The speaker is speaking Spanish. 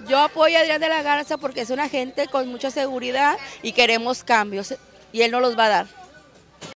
Yo apoyo a Adrián de la Garza porque es una gente con mucha seguridad y queremos cambios y él no los va a dar.